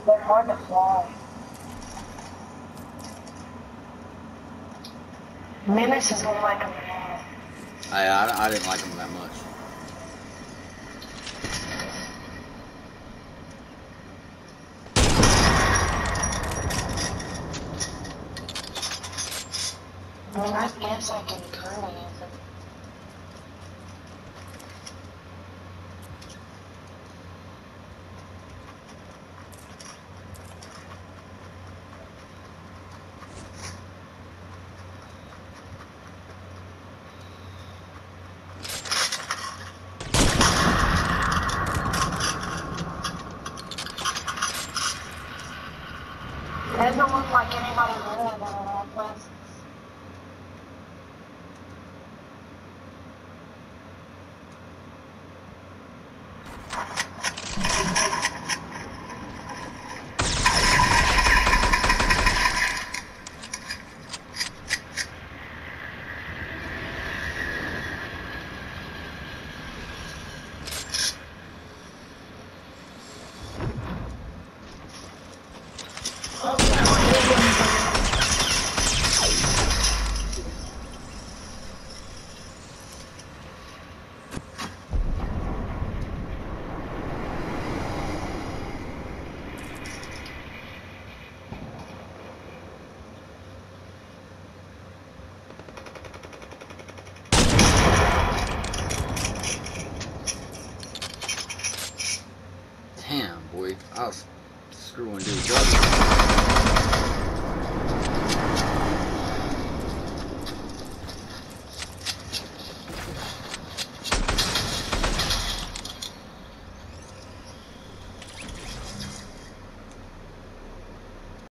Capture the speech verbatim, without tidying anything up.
They're hard to fly. Menace is more like a man. I, I I didn't like him that much. I mean, I guess I can kind of use it. It doesn't look like anybody really in all places. Damn, boy, I was screwing dudes up.